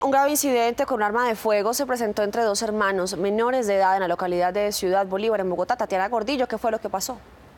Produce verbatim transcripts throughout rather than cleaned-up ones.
Un grave incidente con un arma de fuego se presentó entre dos hermanos menores de edad en la localidad de Ciudad Bolívar, en Bogotá. Tatiana Gordillo, ¿qué fue lo que pasó?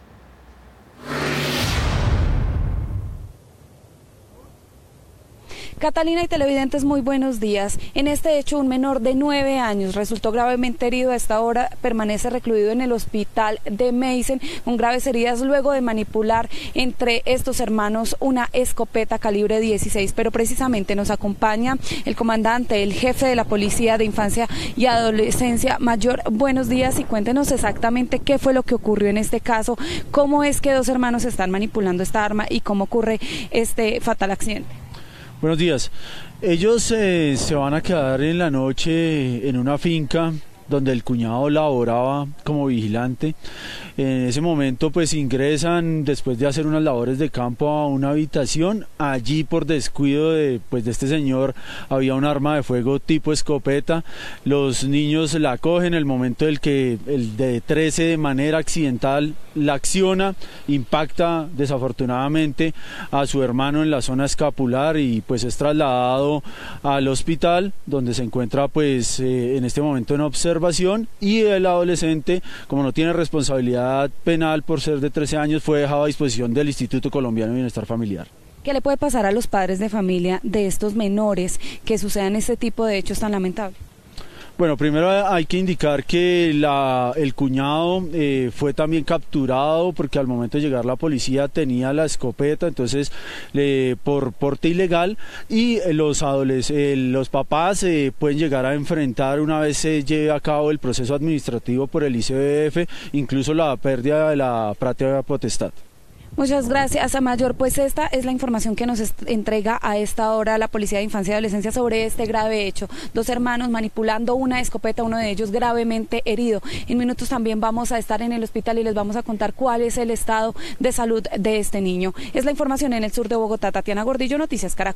Catalina y televidentes, muy buenos días. En este hecho, un menor de nueve años resultó gravemente herido. A esta hora permanece recluido en el hospital de Meissen con graves heridas luego de manipular entre estos hermanos una escopeta calibre dieciséis. Pero precisamente nos acompaña el comandante, el jefe de la Policía de Infancia y Adolescencia. Mayor, buenos días y cuéntenos exactamente qué fue lo que ocurrió en este caso, cómo es que dos hermanos están manipulando esta arma y cómo ocurre este fatal accidente. Buenos días. Ellos eh, se van a quedar en la noche en una finca donde el cuñado laboraba como vigilante. En ese momento pues ingresan después de hacer unas labores de campo a una habitación. Allí por descuido de, pues, de este señor había un arma de fuego tipo escopeta. Los niños la cogen, el momento del que el de trece de manera accidental la acciona, impacta desafortunadamente a su hermano en la zona escapular y pues es trasladado al hospital donde se encuentra pues eh, en este momento en observación, y el adolescente, como no tiene responsabilidad penal por ser de trece años, fue dejado a disposición del Instituto Colombiano de Bienestar Familiar. ¿Qué le puede pasar a los padres de familia de estos menores que sucedan este tipo de hechos tan lamentables? Bueno, primero hay que indicar que la, el cuñado eh, fue también capturado porque al momento de llegar la policía tenía la escopeta, entonces eh, por porte ilegal, y los, eh, los papás eh, pueden llegar a enfrentar, una vez se lleve a cabo el proceso administrativo por el I C B F, incluso la pérdida de la patria potestad. Muchas gracias, a Mayor. Pues esta es la información que nos entrega a esta hora la Policía de Infancia y Adolescencia sobre este grave hecho. Dos hermanos manipulando una escopeta, uno de ellos gravemente herido. En minutos también vamos a estar en el hospital y les vamos a contar cuál es el estado de salud de este niño. Es la información en el sur de Bogotá. Tatiana Gordillo, Noticias Caracol.